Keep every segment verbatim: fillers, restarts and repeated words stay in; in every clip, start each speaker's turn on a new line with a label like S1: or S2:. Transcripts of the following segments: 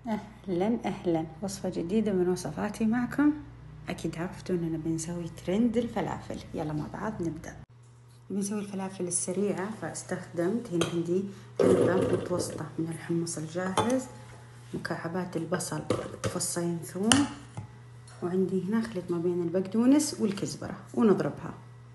S1: أهلا أهلا، وصفة جديدة من وصفاتي معكم. أكيد عرفتوا أننا بنسوي ترند الفلافل. يلا مع بعض نبدأ. بنسوي الفلافل السريعة، فاستخدمت هنا عندي علبة متوسطة من الحمص الجاهز، مكعبات البصل، فصين ثوم، وعندي هنا خليط ما بين البقدونس والكزبرة ونضربها.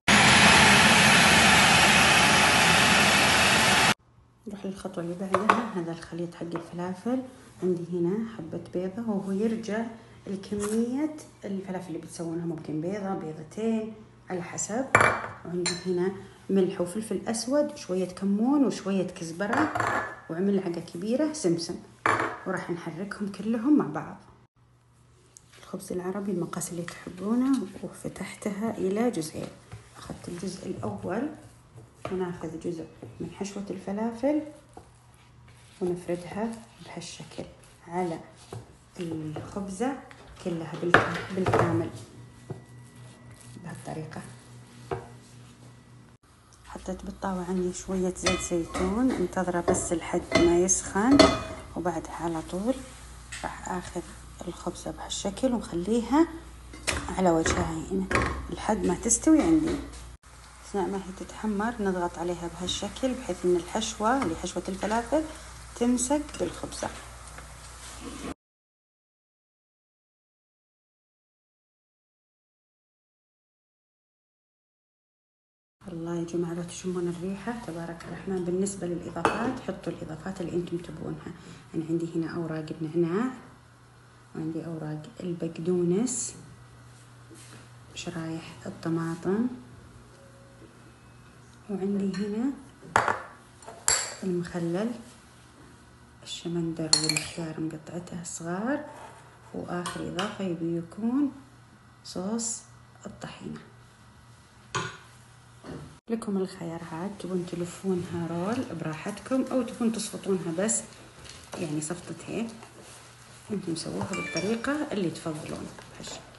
S1: نروح للخطوة اللي بعدها. هذا الخليط حق الفلافل، عندي هنا حبة بيضة، وهو يرجع الكمية الفلافل اللي بتسوونها، ممكن بيضة بيضتين على حسب. وعندي هنا ملح وفلفل أسود، شوية كمون وشوية كزبرة، وملعقة كبيرة سمسم، وراح نحركهم كلهم مع بعض. الخبز العربي المقاس اللي تحبونه، وفتحتها إلى جزئين. أخذت الجزء الأول وناخذ جزء من حشوة الفلافل ونفردها بهالشكل على الخبزة كلها بالكامل بهالطريقة. حطيت بالطاوة عندي شوية زيت زيتون، انتظره بس لحد ما يسخن، وبعدها على طول راح اخذ الخبزة بهالشكل وخليها على وجهها هنا لحد ما تستوي عندي. أثناء ما هي تتحمر نضغط عليها بهالشكل بحيث ان الحشوة اللي حشوة الفلافل تمسك بالخبزة. الله يا جماعة لو تشمون الريحة تبارك الرحمن. بالنسبة للإضافات، حطوا الإضافات اللي أنتم تبونها. أنا عندي هنا أوراق النعناع، وعندي أوراق البقدونس، شرايح الطماطم، وعندي هنا المخلل، الشمندر والخيار مقطعتها صغار، وآخر إضافة يبي يكون صوص الطحينة. لكم الخيار عاد، تبون تلفونها رول براحتكم، أو تبون تصفطونها بس يعني صفطتين، انتم سووها بالطريقة اللي تفضلون.